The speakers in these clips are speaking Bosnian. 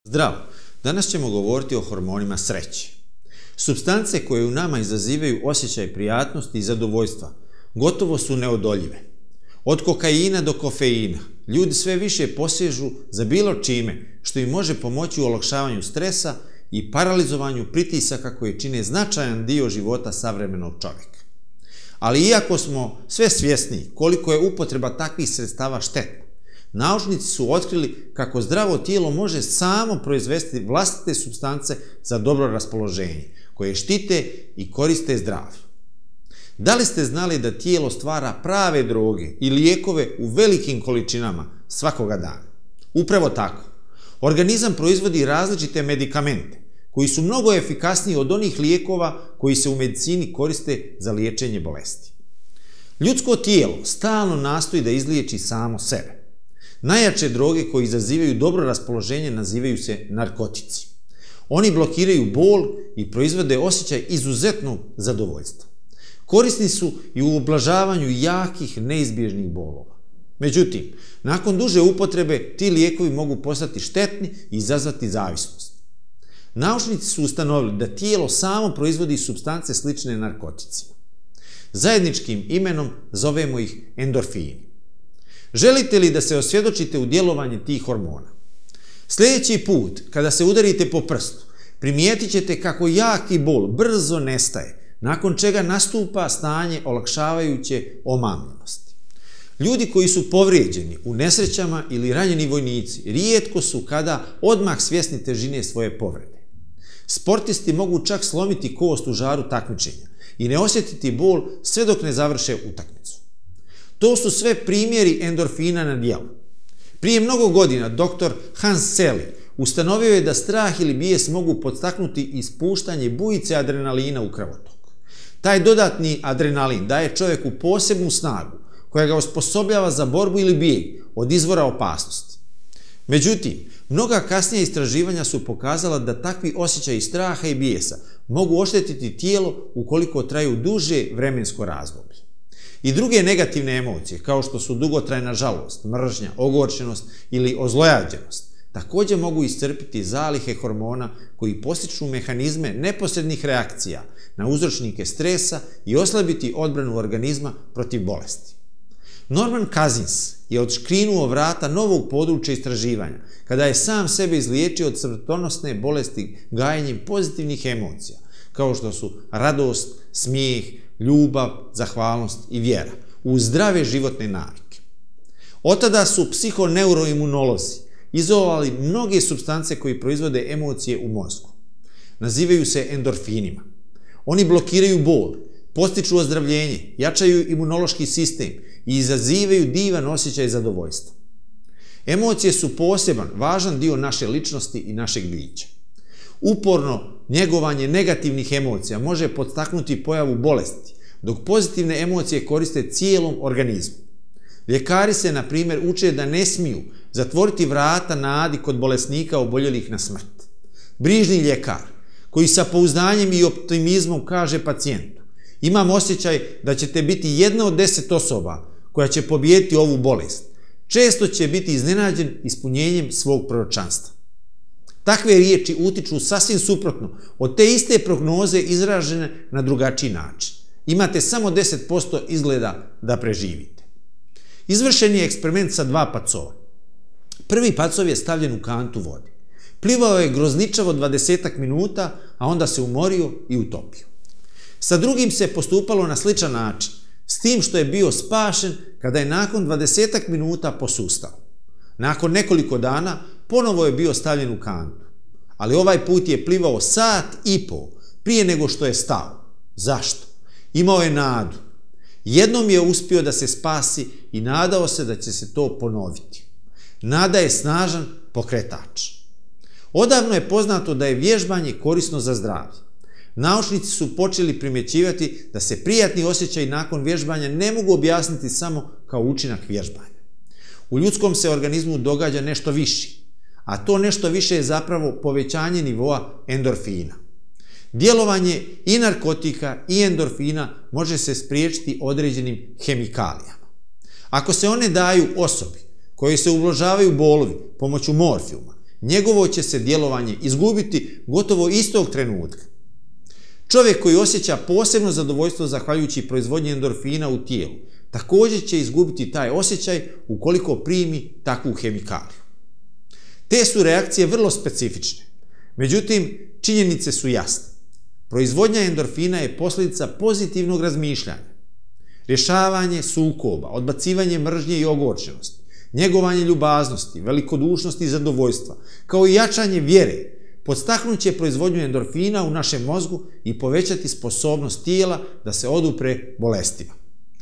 Zdravo! Danas ćemo govoriti o hormonima sreće. Supstance koje u nama izazivaju osjećaj prijatnosti i zadovoljstva gotovo su neodoljive. Od kokaina do kofeina ljudi sve više posežu za bilo čime što im može pomoći u olakšavanju stresa i paralizovanju pritisaka koji čine značajan dio života savremenog čovjeka. Ali iako smo sve svjesni koliko je upotreba takvih sredstava štetna, naučnici su otkrili kako zdravo tijelo može samo proizvesti vlastite supstance za dobro raspoloženje, koje štite i koriste zdravlje. Da li ste znali da tijelo stvara prave droge i lijekove u velikim količinama svakoga dana? Upravo tako. Organizam proizvodi različite medikamente koji su mnogo efikasniji od onih lijekova koji se u medicini koriste za liječenje bolesti. Ljudsko tijelo stalno nastoji da izliječi samo sebe. Najjače droge koje izazivaju dobro raspoloženje nazivaju se narkotici. Oni blokiraju bol i proizvode osjećaj izuzetnog zadovoljstva. Korisni su i u ublažavanju jakih neizbježnih bolova. Međutim, nakon duže upotrebe ti lijekovi mogu postati štetni i izazvati zavisnost. Naučnici su ustanovili da tijelo samo proizvodi supstance slične narkoticima. Zajedničkim imenom zovemo ih endorfini. Želite li da se osvjedočite u djelovanje tih hormona? Sljedeći put, kada se udarite po prstu, primijetit ćete kako jaki bol brzo nestaje, nakon čega nastupa stanje olakšavajuće omamljenosti. Ljudi koji su povrijeđeni u nesrećama ili ranjeni vojnici rijetko su kada odmah svjesni težine svoje povrede. Sportisti mogu čak slomiti kost u žaru takmičenja i ne osjetiti bol sve dok ne završe utakmicu. To su sve primjeri endorfina na djelu. Prije mnogo godina dr. Hans Selye ustanovio je da strah ili bijes mogu podstaknuti ispuštanje bujice adrenalina u krvotok. Taj dodatni adrenalin daje čovjeku posebnu snagu koja ga osposobljava za borbu ili bijeg od izvora opasnosti. Međutim, mnoga kasnija istraživanja su pokazala da takvi osjećaji straha i bijesa mogu oštetiti tijelo ukoliko traju duže vremensko razdoblje. I druge negativne emocije, kao što su dugotrajna žalost, mržnja, ogorčenost ili ozlojađenost, također mogu iscrpiti zalihe hormona koji postiču mehanizme neposrednih reakcija na uzročnike stresa i oslabiti odbranu organizma protiv bolesti. Norman Cousins je odškrinuo vrata novog područja istraživanja kada je sam sebe izliječio od smrtonosne bolesti gajenjem pozitivnih emocija, kao što su radost, smijeh, ljubav, zahvalnost i vjera, uz zdrave životne navike. Od tada su psihoneuroimunolozi izolovali mnoge supstance koji proizvode emocije u mozgu. Nazivaju se endorfinima. Oni blokiraju bol, postiču ozdravljenje, jačaju imunološki sistem i izazivaju divan osjećaj zadovoljstva. Emocije su poseban, važan dio naše ličnosti i našeg bića. Uporno njegovanje negativnih emocija može podstaknuti pojavu bolesti, dok pozitivne emocije koriste cijelom organizmu. Ljekari se, na primjer, uče da ne smiju zatvoriti vrata nadi kod bolesnika oboljelih na smrt. Brižni ljekar, koji sa pouzdanjem i optimizmom kaže pacijentu: imam osjećaj da ćete biti jedna od 10 osoba koja će pobijediti ovu bolest, često će biti iznenađen ispunjenjem svog proročanstva. Takve riječi utiču sasvim suprotno od te iste prognoze izražene na drugačiji način. Imate samo 10% izgleda da preživite. Izvršen je eksperiment sa 2 pacova. Prvi pacov je stavljen u kantu vode. Plivao je grozničavo 20 minuta, a onda se umorio i utopio. Sa drugim se postupalo na sličan način, s tim što je bio spašen kada je nakon 20 minuta posustao. Nakon nekoliko dana ponovo je bio stavljen u kantu, ali ovaj put je plivao 1,5 sata prije nego što je stao. Zašto? Imao je nadu. Jednom je uspio da se spasi i nadao se da će se to ponoviti. Nada je snažan pokretač. Odavno je poznato da je vježbanje korisno za zdravlje. Naučnici su počeli primjećivati da se prijatni osjećaji nakon vježbanja ne mogu objasniti samo kao učinak vježbanja. U ljudskom se organizmu događa nešto više, a to nešto više je zapravo povećanje nivoa endorfina. Djelovanje i narkotika i endorfina može se spriječiti određenim hemikalijama. Ako se one daju osobi kojoj se ublažavaju bolovi pomoću morfijuma njegovo će se djelovanje izgubiti gotovo istog trenutka. Čovjek koji osjeća posebno zadovoljstvo zahvaljujući proizvodnji endorfina u tijelu, također će izgubiti taj osjećaj ukoliko primi takvu hemikaliju. Te su reakcije vrlo specifične, međutim, činjenice su jasne. Proizvodnja endorfina je posljedica pozitivnog razmišljanja. Rješavanje sukoba, odbacivanje mržnje i ogorčenosti, njegovanje ljubaznosti, velikodušnosti i zadovoljstva, kao i jačanje vjere, podstaknut će proizvodnju endorfina u našem mozgu i povećati sposobnost tijela da se odupre bolestima.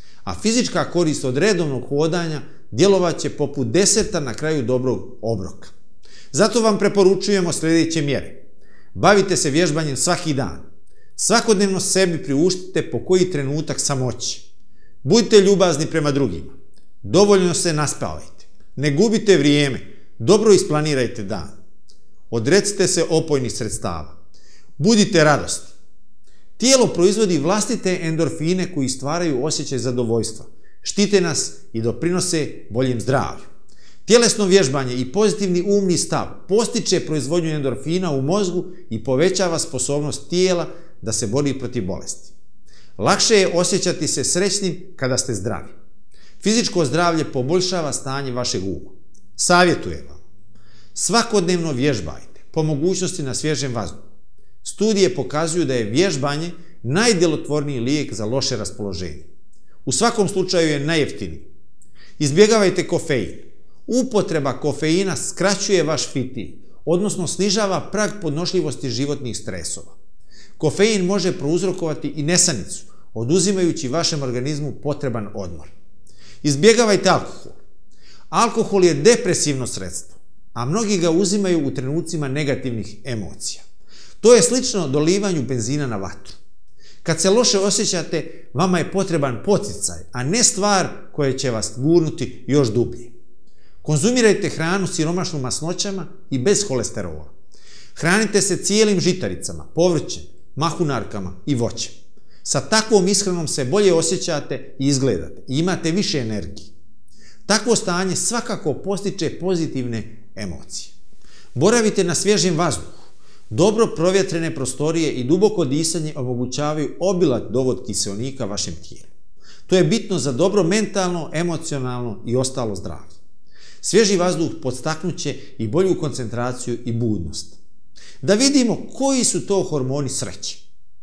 A fizička korist od redovnog hodanja djelovat će poput deserta na kraju dobrog obroka. Zato vam preporučujemo sljedeće mjere. Bavite se vježbanjem svaki dan. Svakodnevno sebi priuštite po koji trenutak samoći. Budite ljubazni prema drugima. Dovoljno se naspavajte. Ne gubite vrijeme. Dobro isplanirajte dan. Odrecite se opojnih sredstava. Budite radosni. Tijelo proizvodi vlastite endorfine koji stvaraju osjećaj zadovoljstva, štite nas i doprinose boljem zdravlju. Tjelesno vježbanje i pozitivni umni stav postiče proizvodnju endorfina u mozgu i povećava sposobnost tijela da se bori protiv bolesti. Lakše je osjećati se srećnim kada ste zdravi. Fizičko zdravlje poboljšava stanje vašeg uma. Savjetujem vam. Svakodnevno vježbajte, po mogućnosti na svježem vazduhu. Studije pokazuju da je vježbanje najdjelotvorniji lijek za loše raspoloženje. U svakom slučaju je najjeftiniji. Izbjegavajte kofein. Upotreba kofeina skraćuje vaš fitilj, odnosno snižava prag podnošljivosti životnih stresova. Kofein može prouzrokovati i nesanicu, oduzimajući vašem organizmu potreban odmor. Izbjegavajte alkohol. Alkohol je depresivno sredstvo, a mnogi ga uzimaju u trenucima negativnih emocija. To je slično dolivanju benzina na vatru. Kad se loše osjećate, vama je potreban poticaj, a ne stvar koja će vas gurnuti još dublje. Konzumirajte hranu siromašnu masnoćama i bez holesterola. Hranite se cijelim žitaricama, povrćem, mahunarkama i voćem. Sa takvom ishranom se bolje osjećate i izgledate i imate više energije. Takvo stanje svakako postiče pozitivne emocije. Boravite na svježem vazduhu. Dobro provjetrene prostorije i duboko disanje omogućavaju obilat dovod kiseonika vašem tijelu. To je bitno za dobro mentalno, emocionalno i ostalo zdravlje. Svježi vazduh podstaknut će i bolju koncentraciju i budnost. Da vidimo koji su to hormoni sreće.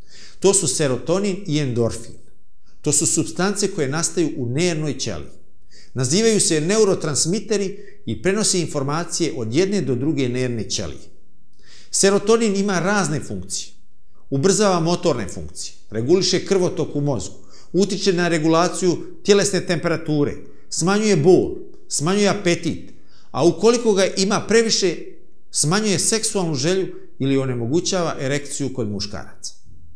To su serotonin i endorfin. To su supstance koje nastaju u nervnoj ćeliji. Nazivaju se neurotransmiteri i prenose informacije od jedne do druge nervne ćelije. Serotonin ima razne funkcije. Ubrzava motorne funkcije, reguliše krvotok u mozgu, utiče na regulaciju tjelesne temperature, smanjuje bol, smanjuje apetit, a ukoliko ga ima previše, smanjuje seksualnu želju ili onemogućava erekciju kod muškaraca.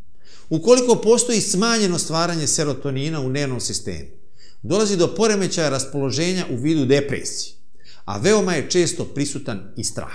Ukoliko postoji smanjeno stvaranje serotonina u nervnom sistemu, dolazi do poremećaja raspoloženja u vidu depresije, a veoma je često prisutan i strah.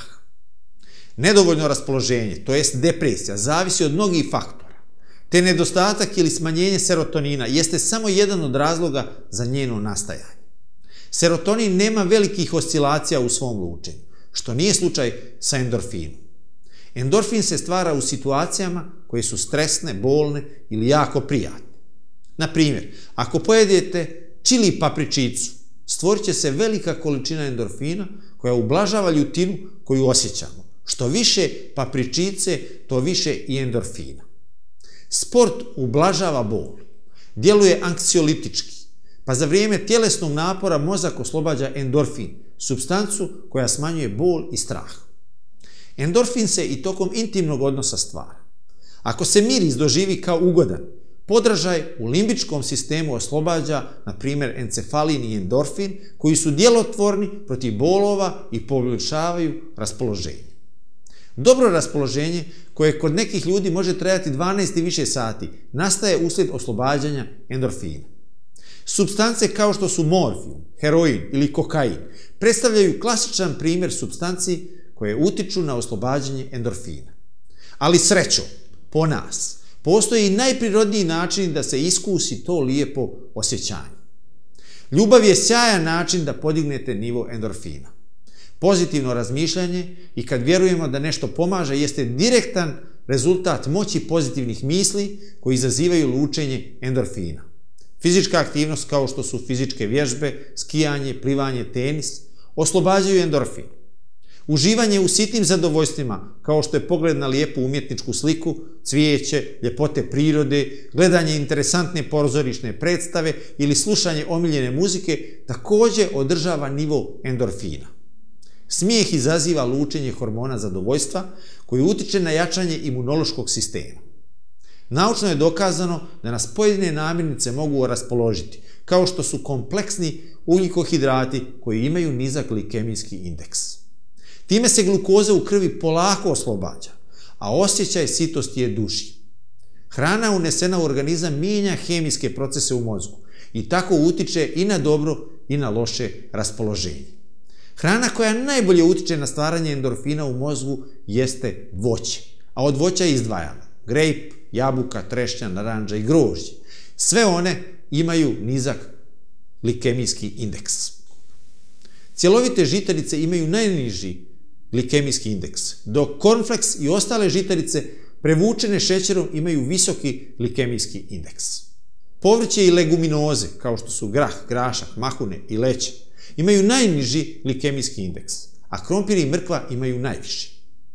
Nedovoljno raspoloženje, to jest depresija, zavisi od mnogih faktora, te nedostatak ili smanjenje serotonina jeste samo jedan od razloga za njeno nastajanje. Serotonin nema velikih oscilacija u svom lučenju, što nije slučaj sa endorfinom. Endorfin se stvara u situacijama koje su stresne, bolne ili jako prijatne. Na primjer, ako pojedete čili papričicu, stvorit će se velika količina endorfina koja ublažava ljutinu koju osjećamo. Što više papričice, to više i endorfina. Sport ublažava bol, djeluje anksiolitički, pa za vrijeme tjelesnog napora mozak oslobađa endorfin, supstancu koja smanjuje bol i strah. Endorfin se i tokom intimnog odnosa stvara. Ako se miris doživi kao ugodan, podražaj u limbičkom sistemu oslobađa, na primjer, encefalin i endorfin, koji su djelotvorni protiv bolova i poboljšavaju raspoloženje. Dobro raspoloženje, koje kod nekih ljudi može trajati 12 i više sati, nastaje uslijed oslobađanja endorfina. Supstance kao što su morfijum, heroin ili kokain predstavljaju klasičan primjer supstanci koje utiču na oslobađanje endorfina. Ali srećom, po nas, postoji i najprirodniji način da se iskusi to lijepo osjećanje. Ljubav je sjajan način da podignete nivo endorfina. Pozitivno razmišljanje i kad vjerujemo da nešto pomaže jeste direktan rezultat moći pozitivnih misli koji izazivaju lučenje endorfina. Fizička aktivnost kao što su fizičke vježbe, skijanje, plivanje, tenis, oslobađaju endorfin. Uživanje u sitnim zadovoljstvima, kao što je pogled na lijepu umjetničku sliku, cvijeće, ljepote prirode, gledanje interesantne pozorišne predstave ili slušanje omiljene muzike, također održava nivo endorfina. Smijeh izaziva lučenje hormona zadovoljstva koji utiče na jačanje imunološkog sistema. Naučno je dokazano da nas pojedine namirnice mogu raspoložiti, kao što su kompleksni ugljikohidrati koji imaju nizak glikemijski indeks. Time se glukoza u krvi polako oslobađa, a osjećaj sitosti je duži. Hrana unesena u organizam mijenja hemijske procese u mozgu i tako utiče i na dobro i na loše raspoloženje. Hrana koja najbolje utiče na stvaranje endorfina u mozgu jeste voće, a od voća izdvajamo grejp, jabuka, trešnja, naranđa i grožđe. Sve one imaju nizak glikemijski indeks. Cjelovite žitarice imaju najniži glikemijski indeks, dok cornflakes i ostale žitarice prevučene šećerom imaju visoki glikemijski indeks. Povrće i leguminoze, kao što su grah, grašak, mahune i leće, imaju najniži glikemijski indeks, a krompir i mrkva imaju najviši.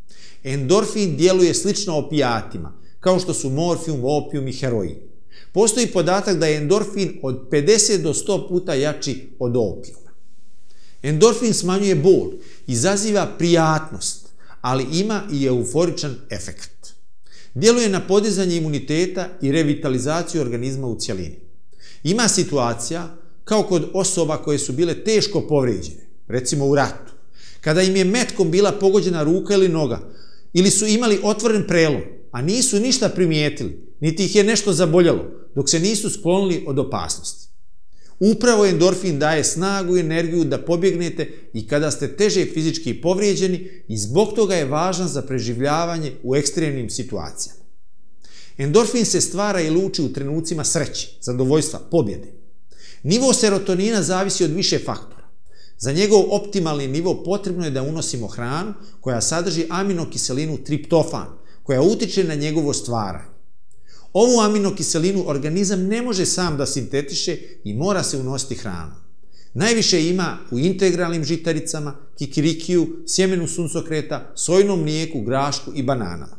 Endorfin djeluje slično opijatima, kao što su morfijum, opijum i heroin. Postoji podatak da je endorfin od 50 do 100 puta jači od opijuma. Endorfin smanjuje bol, izaziva prijatnost, ali ima i euforičan efekt. Djeluje na podizanje imuniteta i revitalizaciju organizma u cjelini. Ima situacija kao kod osoba koje su bile teško povrijeđene, recimo u ratu, kada im je metkom bila pogođena ruka ili noga, ili su imali otvoren prelom, a nisu ništa primijetili, niti ih je nešto zaboljelo, dok se nisu sklonili od opasnosti. Upravo endorfin daje snagu i energiju da pobjegnete i kada ste teže fizički povrijeđeni i zbog toga je važan za preživljavanje u ekstremnim situacijama. Endorfin se stvara i luči u trenucima sreće, zadovoljstva, pobjede. Nivo serotonina zavisi od više faktora. Za njegov optimalni nivo potrebno je da unosimo hranu koja sadrži aminokiselinu triptofan, koja utiče na njegovo stvaranje. Ovu aminokiselinu organizam ne može sam da sintetiše i mora se unositi hranom. Najviše ima u integralnim žitaricama, kikirikiju, sjemenu suncokreta, sojnom mlijeku, grašku i bananama.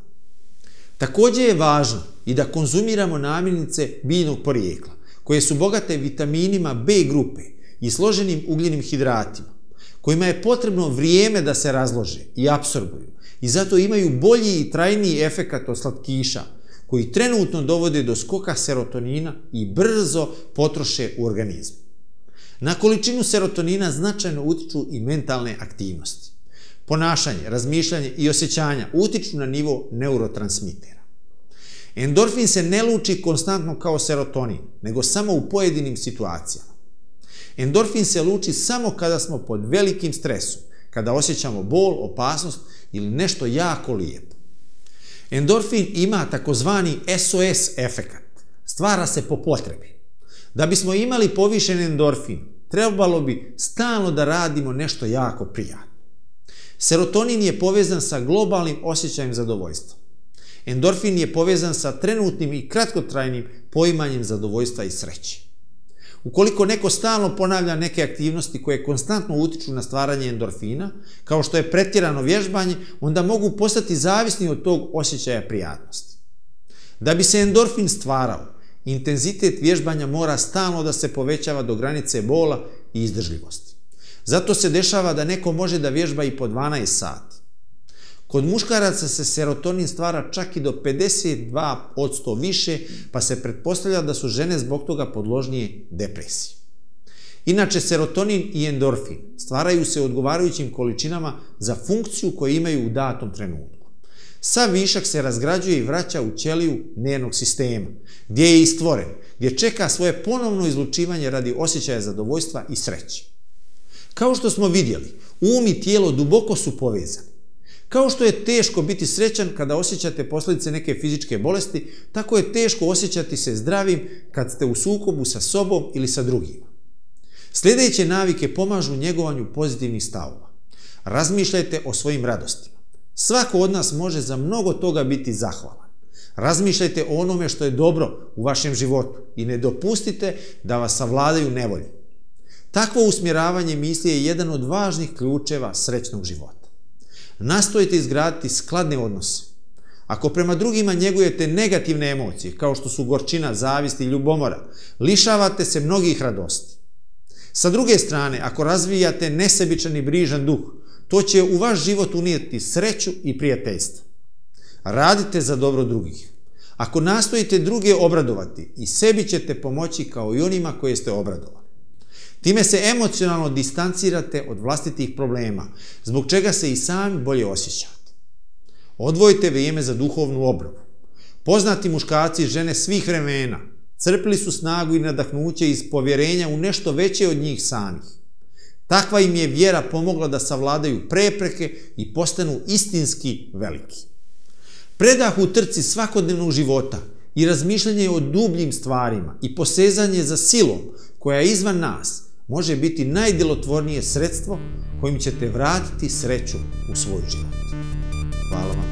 Također je važno i da konzumiramo namirnice biljnog porijekla, koje su bogate vitaminima B grupe i složenim ugljenim hidratima, kojima je potrebno vrijeme da se razlože i apsorbuju i zato imaju bolji i trajniji efekat od slatkiša, koji trenutno dovode do skoka serotonina i brzo potroše u organizmu. Na količinu serotonina značajno utiču i mentalne aktivnosti. Ponašanje, razmišljanje i osjećanja utiču na nivo neurotransmitera. Endorfin se ne luči konstantno kao serotonin, nego samo u pojedinim situacijama. Endorfin se luči samo kada smo pod velikim stresom, kada osjećamo bol, opasnost ili nešto jako lijepo. Endorfin ima takozvani SOS efekat, stvara se po potrebi. Da bismo imali povišen endorfin, trebalo bi stalno da radimo nešto jako prijatno. Serotonin je povezan sa globalnim osjećajem zadovoljstva. Endorfin je povezan sa trenutnim i kratkotrajnim poimanjem zadovoljstva i sreće. Ukoliko neko stalno ponavlja neke aktivnosti koje konstantno utiču na stvaranje endorfina, kao što je pretjerano vježbanje, onda mogu postati zavisni od tog osjećaja prijatnosti. Da bi se endorfin stvarao, intenzitet vježbanja mora stalno da se povećava do granice bola i izdržljivosti. Zato se dešava da neko može da vježba i po 12 sati. Kod muškaraca se serotonin stvara čak i do 52% više, pa se pretpostavlja da su žene zbog toga podložnije depresiji. Inače, serotonin i endorfin stvaraju se u odgovarajućim količinama za funkciju koju imaju u datom trenutku. Sav višak se razgrađuje i vraća u ćeliju nervnog sistema, gdje je i stvoren, gdje čeka svoje ponovno izlučivanje radi osjećaja zadovoljstva i sreće. Kao što smo vidjeli, um i tijelo duboko su povezani. Kao što je teško biti srećan kada osjećate posljedice neke fizičke bolesti, tako je teško osjećati se zdravim kad ste u sukobu sa sobom ili sa drugima. Sljedeće navike pomažu njegovanju pozitivnih stavova. Razmišljajte o svojim radostima. Svako od nas može za mnogo toga biti zahvalan. Razmišljajte o onome što je dobro u vašem životu i ne dopustite da vas savladaju nevolje. Takvo usmjeravanje misli je jedan od važnih ključeva srećnog života. Nastojite izgraditi skladne odnose. Ako prema drugima njegujete negativne emocije, kao što su gorčina, zavist i ljubomora, lišavate se mnogih radosti. Sa druge strane, ako razvijate nesebičan i brižan duh, to će u vaš život unijeti sreću i prijateljstvo. Radite za dobro drugih. Ako nastojite druge obradovati, i sebi ćete pomoći kao i onima koje ste obradovali. Time se emocionalno distancirate od vlastitih problema, zbog čega se i sami bolje osjećate. Odvojite vrijeme za duhovnu obnovu. Poznati muškarci i žene svih vremena crpili su snagu i nadahnuće iz povjerenja u nešto veće od njih samih. Takva im je vjera pomogla da savladaju prepreke i postanu istinski veliki. Predah u trci svakodnevnog života i razmišljanje o dubljim stvarima i posezanje za silom koja je izvan nas može biti najdjelotvornije sredstvo kojim ćete vratiti sreću u svoj život. Hvala vam.